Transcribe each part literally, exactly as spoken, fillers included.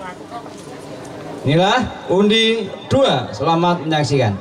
Inilah undi dua. Selamat menyaksikan.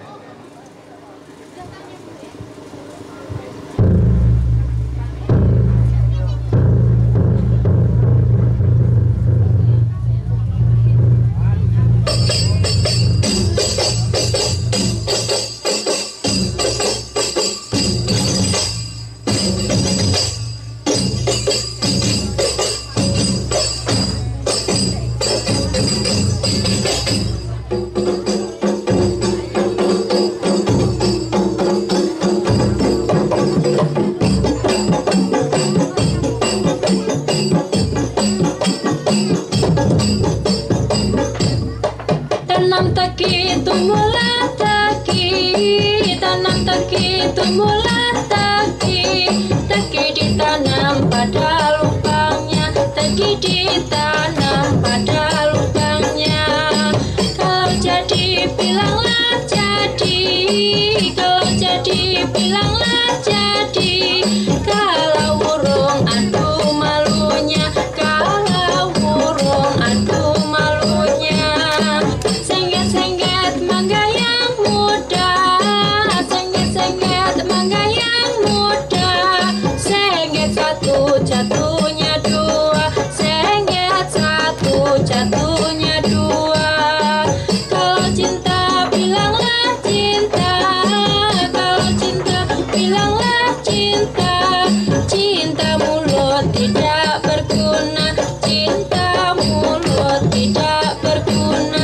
Tanam taki tumbuhlah taki, tanam taki tumbuhlah taki, taki ditanam pada lubangnya, taki ditanam pada lubangnya. Kalau jadi bilanglah jadi, kalau jadi bilanglah jadi, kalau burung aduh malunya, kalau burung aduh malunya. Sengget-sengget mangga yang muda, sengget-sengget mangga yang muda, sengget satu jatuhnya dua, sengget satu jatuhnya dua. Kalau cinta bilanglah cinta, kalau cinta bilanglah cinta, cinta mulut tidak berguna, cinta mulut tidak berguna.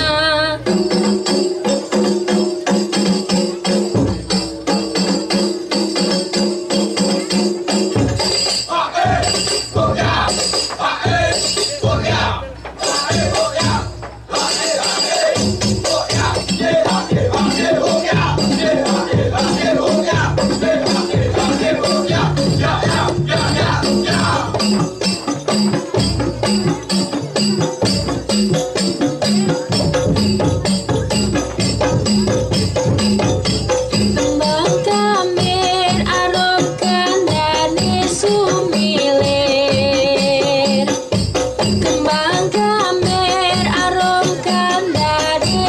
Kembang kamir arom kandane sumilir, kembang kamir arom kandane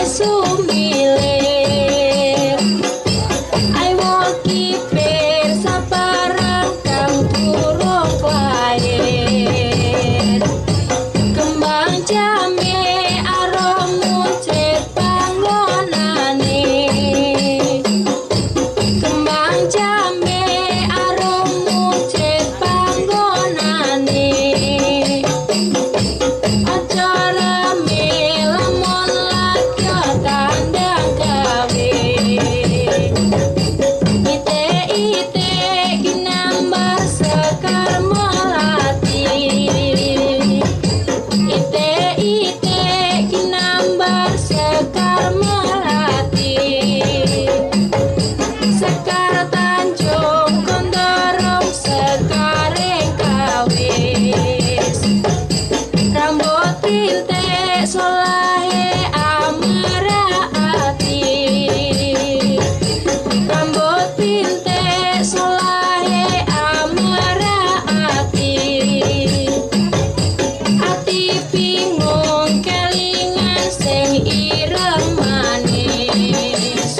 sumilir. I will keep it sabarang kang durung lair. Kembang jame arom muncit panggonane, kembang jame arom muncit panggonane. Aja rame lamun lagi tandang gawe, ite-ite ginambar sekar melati, ite-ite ginambar sekar melati. Sekar Tanjung Kondorong sekareng kawis, rambut tinte solahe amaraati, rambut tinte solahe amaraati. Ati bingung kelingan sing ireng manis,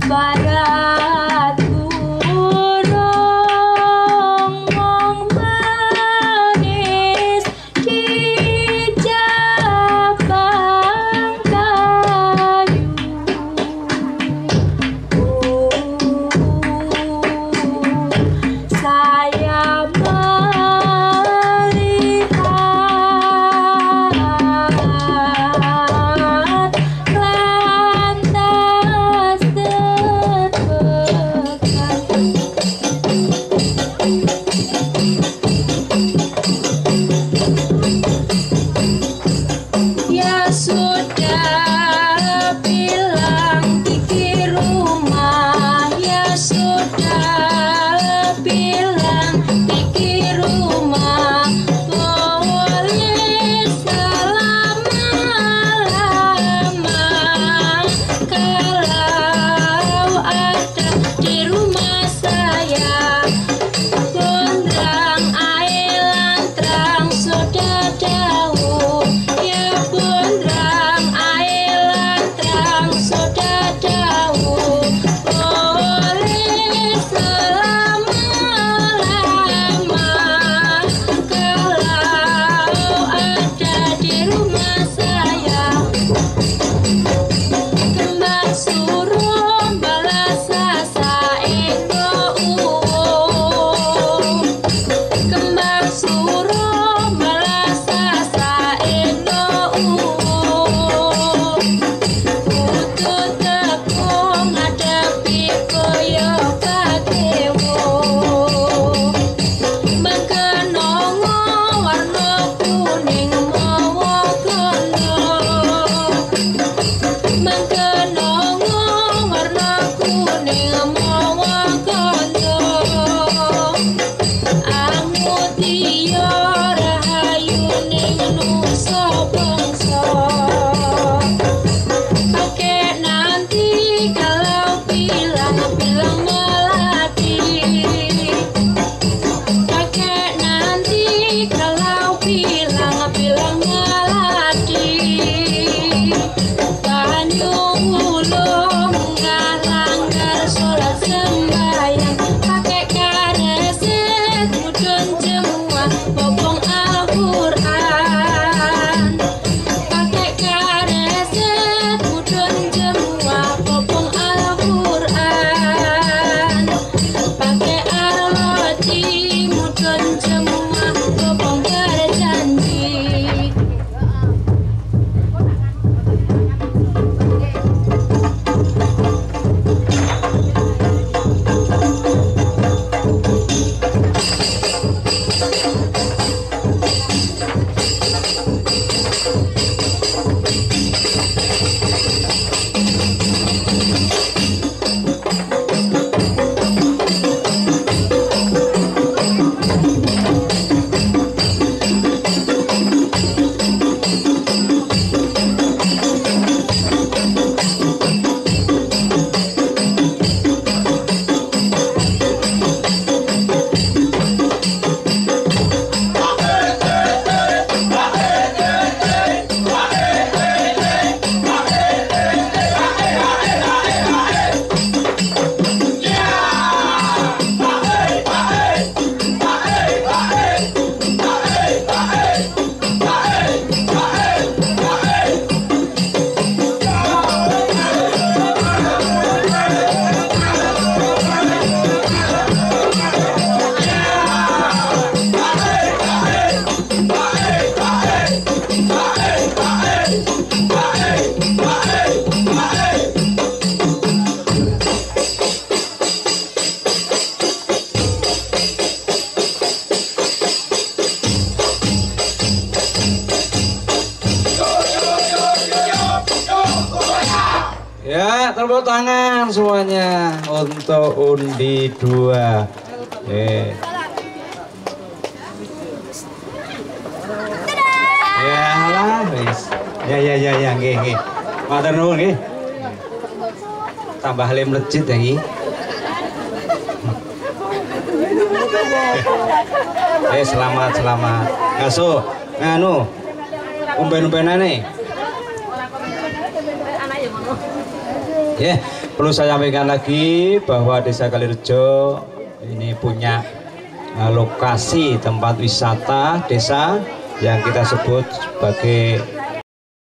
barat burung mong manis kijabang kayu. Oh, saya melihat lantas terpekan. Ya sudah bilang pikir rumah, ya sudah bilang pikir rumah, boleh selama-lama kalau ada di rumah saya. Gondrang air lantrang sudah jauh, ya gondrang air lantrang sudah jauh, boleh selama-lama kalau ada di rumah saya. Kembang suruh balas sasa eko uwo, kembang suruh balas sasa eko uwo, kudu tekung ngadepi koyo kakewo. Mengkenongo warna kuning mawa kono, mengkenongo warna kuning mawa kono. Amutiya rahayu ning nusa bangsa. Pakai nanti kalau bilang-bilang melati, pakai nanti kalau bilang-bilang melati. Banyu ulung nggak langgar sholat sembahyang, pakai kareset mudun semua bopong Al-Quran, pakai kareset mudun semua bopong Al-Quran, pakai arwati mudun semua bopong berjanji. Ya, tepuk tangan semuanya untuk undi dua. Eh. Ya lah, wis. Ya ya ya ya, nggih nggih. Matur nuwun nggih. Tambah lem legit ya iki. Eh, selamat selamat. Ngaso, nganu. Umben-umbenane. Ya, Perlu saya sampaikan lagi bahwa Desa Kalirejo ini punya uh, lokasi tempat wisata desa yang kita sebut sebagai